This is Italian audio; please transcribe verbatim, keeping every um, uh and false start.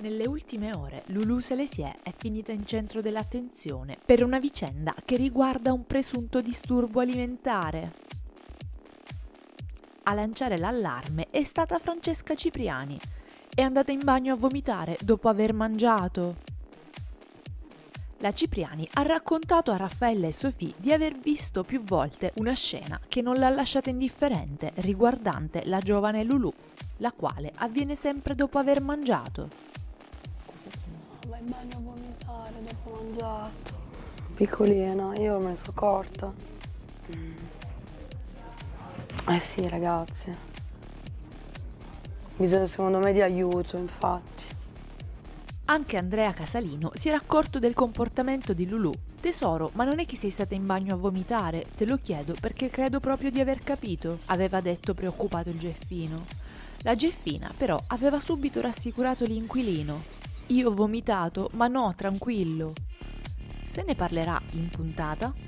Nelle ultime ore Lulu Selesier è finita in centro dell'attenzione per una vicenda che riguarda un presunto disturbo alimentare. A lanciare l'allarme è stata Francesca Cipriani. È andata in bagno a vomitare dopo aver mangiato. La Cipriani ha raccontato a Raffaella e Sophie di aver visto più volte una scena che non l'ha lasciata indifferente riguardante la giovane Lulu, la quale avviene sempre dopo aver mangiato. Va in bagno a vomitare dopo mangiato. Piccolina, io me ne sono accorta. Mm. Eh sì, ragazzi. Bisogna secondo me di aiuto, infatti. Anche Andrea Casalino si era accorto del comportamento di Lulu. Tesoro, ma non è che sei stata in bagno a vomitare? Te lo chiedo perché credo proprio di aver capito, aveva detto preoccupato il Geffino. La Geffina però aveva subito rassicurato l'inquilino. Io ho vomitato, ma no, tranquillo. Se ne parlerà in puntata.